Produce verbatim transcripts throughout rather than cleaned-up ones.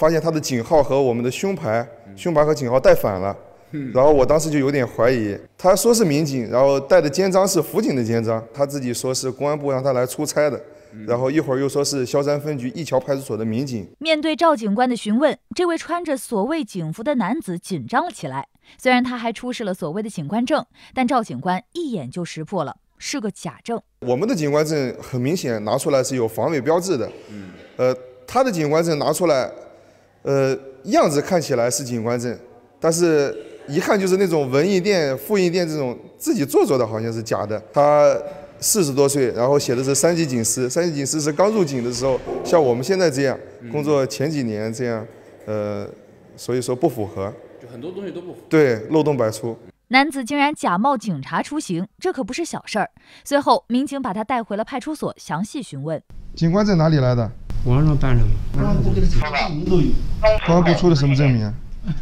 发现他的警号和我们的胸牌、胸牌和警号戴反了。然后我当时就有点怀疑，他说是民警，然后带的肩章是辅警的肩章，他自己说是公安部让他来出差的，然后一会儿又说是萧山分局义桥派出所的民警。 面对赵警官的询问，这位穿着所谓警服的男子紧张了起来。虽然他还出示了所谓的警官证，但赵警官一眼就识破了，是个假证。 我们的警官证很明显拿出来是有防伪标志的，呃，他的警官证拿出来，呃，样子看起来是警官证，但是一看就是那种文艺店、复印店这种自己做做的，好像是假的。他四十多岁，然后写的是三级警司，三级警司是刚入警的时候，像我们现在这样工作前几年这样，呃，所以说不符合， 就很多东西都不符合， 对，漏洞百出。 男子竟然假冒警察出行，这可不是小事儿。随后，民警把他带回了派出所，详细询问。 警官证哪里来的？ 网上办的吗？ 公安部给他证明都有。 公安部出的什么证明啊？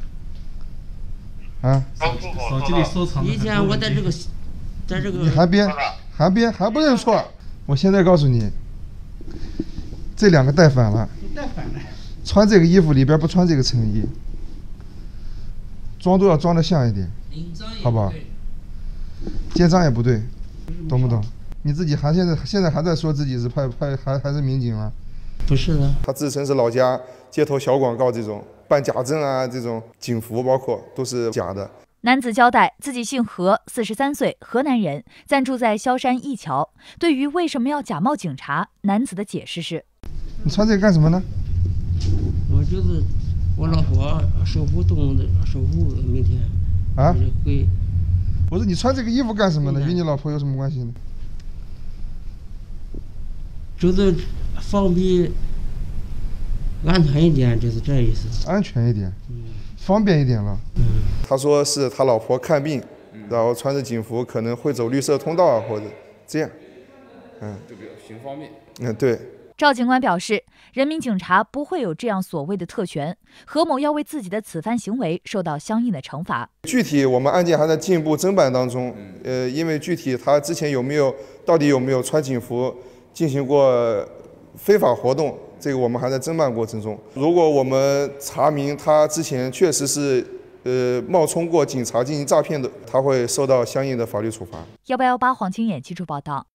啊！ 手机里收藏。 以前我在这个，在这个。 你还别，还别，还不认错！我现在告诉你，这两个戴反了。 戴反了。 穿这个衣服里边不穿这个衬衣，装都要装得像一点，好不好？肩章也不对，懂不懂？你自己还现在现在还在说自己是派派还还是民警吗？ 不是的。 他自称是老家街头小广告这种办假证啊，这种警服包括都是假的。 男子交代自己姓何，四十三岁，河南人，暂住在萧山义桥。对于为什么要假冒警察，男子的解释是： 你穿这个干什么呢？ 我就是我老婆手术动的手术，明天啊会。 我说你穿这个衣服干什么呢？与你老婆有什么关系呢？ 就是方便安全一点，就是这意思。 安全一点，嗯、方便一点了。嗯、他说是他老婆看病，嗯、然后穿着警服可能会走绿色通道啊，或者这样， 嗯，就比较行方便。 嗯，对。 赵警官表示，人民警察不会有这样所谓的特权，何某要为自己的此番行为受到相应的惩罚。 具体我们案件还在进一步侦办当中，呃，因为具体他之前有没有，到底有没有穿警服进行过非法活动，这个我们还在侦办过程中。如果我们查明他之前确实是呃冒充过警察进行诈骗的，他会受到相应的法律处罚。 幺八幺八黄金眼记者报道。